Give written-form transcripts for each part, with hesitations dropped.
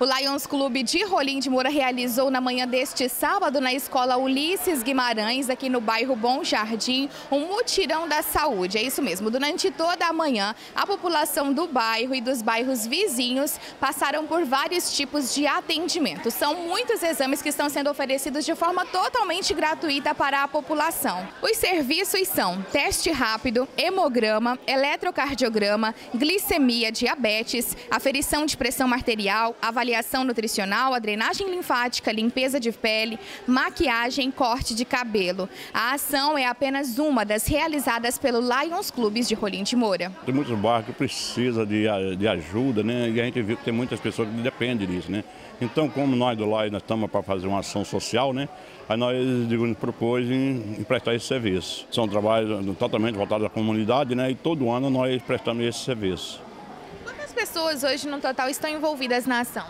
O Lions Clube de Rolim de Moura realizou na manhã deste sábado na escola Ulisses Guimarães, aqui no bairro Bom Jardim, um mutirão da saúde. É isso mesmo, durante toda a manhã, a população do bairro e dos bairros vizinhos passaram por vários tipos de atendimento. São muitos exames que estão sendo oferecidos de forma totalmente gratuita para a população. Os serviços são teste rápido, hemograma, eletrocardiograma, glicemia, diabetes, aferição de pressão arterial, avaliação nutricional, a drenagem linfática, limpeza de pele, maquiagem, corte de cabelo. A ação é apenas uma das realizadas pelo Lions Clubes de Rolim de Moura. Tem muitos bairros que precisam de ajuda, né? E a gente viu que tem muitas pessoas que dependem disso, né? Então, como nós do Lions estamos para fazer uma ação social, né? Aí nós nos propôs em prestar esse serviço. São trabalhos totalmente voltados à comunidade, né? E todo ano nós prestamos esse serviço. Quantas pessoas hoje no total estão envolvidas na ação?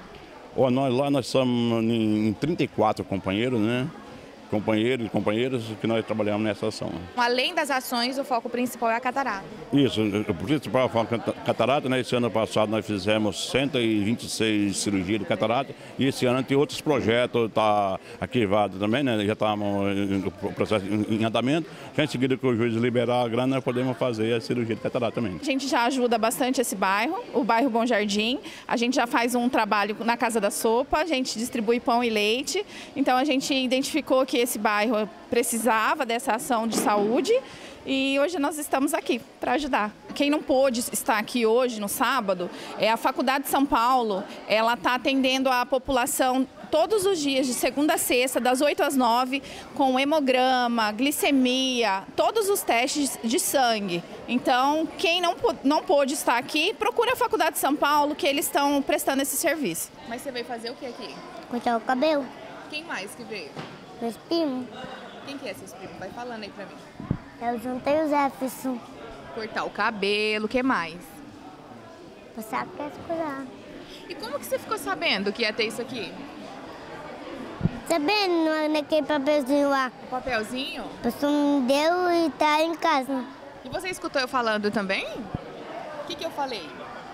Nós somos em 34 companheiros, né? Companheiros e companheiras que nós trabalhamos nessa ação. Além das ações, o foco principal é a catarata. Isso, o principal foco é a catarata, né? Esse ano passado nós fizemos 126 cirurgias de catarata e esse ano tem outros projetos, está arquivado também, né? Já estamos no processo em andamento. Já em seguida que o juiz liberar a grana, nós podemos fazer a cirurgia de catarata também. A gente já ajuda bastante esse bairro, o bairro Bom Jardim. A gente já faz um trabalho na Casa da Sopa, a gente distribui pão e leite. Então a gente identificou que esse bairro precisava dessa ação de saúde e hoje nós estamos aqui para ajudar. Quem não pôde estar aqui hoje, no sábado, é a Faculdade de São Paulo. Ela está atendendo a população todos os dias, de segunda a sexta, das 8 às 9, com hemograma, glicemia, todos os testes de sangue. Então, quem não pôde estar aqui, procura a Faculdade de São Paulo, que eles estão prestando esse serviço. Mas você veio fazer o que aqui? Cortar o cabelo. Quem mais que veio? Meus primos. Quem que é seus primos? Vai falando aí pra mim. Eu juntei o Jefferson. Cortar o cabelo, o que mais? Passar pra escurar. E como que você ficou sabendo que ia ter isso aqui? Sabendo naquele papelzinho lá. O papelzinho? A pessoa me deu e tá em casa. E você escutou eu falando também? O que eu falei?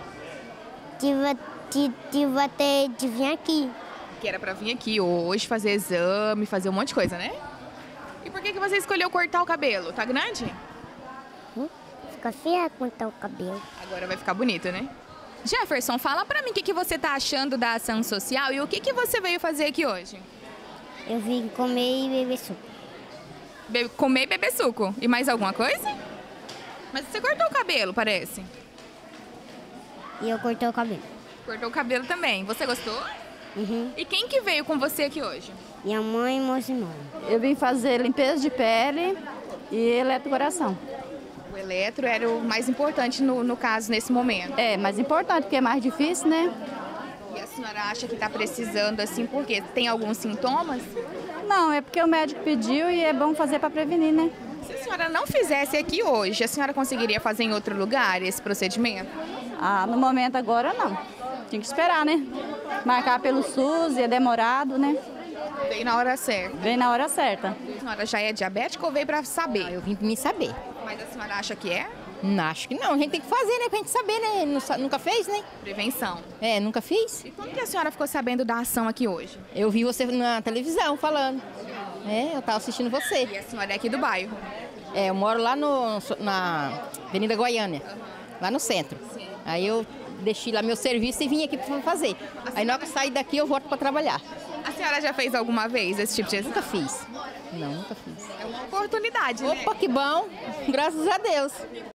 Tive até de vir aqui. Que era pra vir aqui hoje, fazer exame, fazer um monte de coisa, né? E por que você escolheu cortar o cabelo? Tá grande? Fica feio cortar o cabelo. Agora vai ficar bonito, né? Jefferson, fala pra mim o que você tá achando da ação social e o que você veio fazer aqui hoje? Eu vim comer e beber suco. Comer e beber suco. E mais alguma coisa? Mas você cortou o cabelo, parece. E eu cortei o cabelo. Cortou o cabelo também. Você gostou? Uhum. E quem que veio com você aqui hoje? Minha mãe e meus irmãos. Eu vim fazer limpeza de pele e eletrocoração. O eletro era o mais importante no caso, nesse momento. É, mais importante, porque é mais difícil, né? E a senhora acha que está precisando assim, por quê? Tem alguns sintomas? Não, é porque o médico pediu e é bom fazer para prevenir, né? Se a senhora não fizesse aqui hoje, a senhora conseguiria fazer em outro lugar esse procedimento? Ah, no momento agora não. Tinha que esperar, né? Marcar pelo SUS, é demorado, né? Veio na hora certa. Vem na hora certa. A senhora já é diabética ou veio para saber? Eu vim para me saber. Mas a senhora acha que é? Não, acho que não. A gente tem que fazer, né? Pra gente saber, né? Nunca fez, né? Prevenção. É, nunca fiz. E como que a senhora ficou sabendo da ação aqui hoje? Eu vi você na televisão falando. É, eu tava assistindo você. E a senhora é aqui do bairro? É, eu moro lá na Avenida Goiânia, lá no centro. Sim. Aí eu deixei lá meu serviço e vim aqui para fazer. Aí na hora que eu sair daqui eu volto para trabalhar. A senhora já fez alguma vez esse tipo de exame? Nunca fiz. Não, nunca fiz. É uma oportunidade, né? Opa, que bom. Graças a Deus.